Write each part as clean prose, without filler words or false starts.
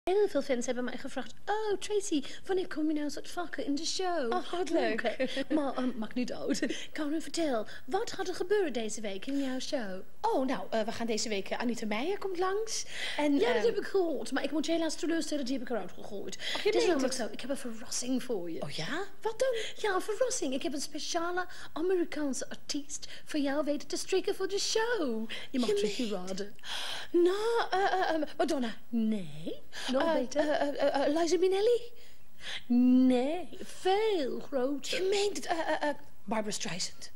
Heel veel fans hebben mij gevraagd... Oh, Tracy, wanneer kom je nou eens wat vaker in de show? Oh, wat leuk. Maar maakt niet uit. Karen, vertel, wat gaat er gebeuren deze week in jouw show? Oh, nou, we gaan deze week... Anita Meijer komt langs. En, ja, dat heb ik gehoord. Maar ik moet je helaas teleurstellen, die heb ik eruit gegooid. Ach, Het is namelijk zo, ik heb een verrassing voor je. Oh ja? Wat dan? Ja, een verrassing. Ik heb een speciale Amerikaanse artiest voor jou weten te strikken voor de show. Je mag Tracy raden. Nou, Madonna. Nee. Nog beter. Liza Minnelli. Nee, veel groter. Je meent het, Barbra Streisand.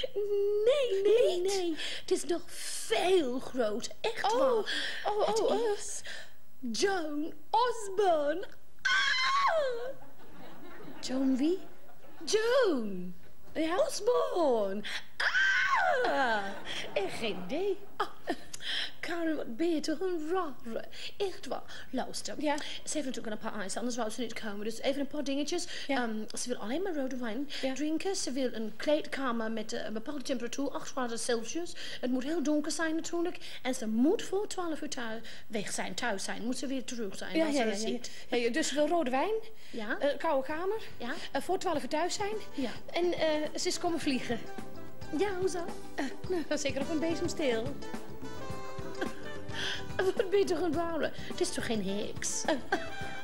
Nee. Het is nog veel groter. Echt waar. Het is Joan Osborne. Ah! Joan wie? Joan. Ja? Osborne. Ah! Echt geen idee. Karen, wat ben je toch een rare. Echt waar. Luister. Ja. Ze heeft natuurlijk een paar eisen, anders zou ze niet komen. Dus even een paar dingetjes. Ja. Ze wil alleen maar rode wijn drinken. Ze wil een kleedkamer met een bepaalde temperatuur, 8 graden Celsius. Het moet heel donker zijn natuurlijk. En ze moet voor 12 uur thuis zijn. Moet ze weer terug zijn. Ja, dus ze wil rode wijn. Ja. Koude kamer. Ja. Voor 12 uur thuis zijn. Ja. En ze is komen vliegen. Ja, hoezo? Nou, zeker op een bezemsteel. Wat ben je toch een rare? Het is toch geen heks?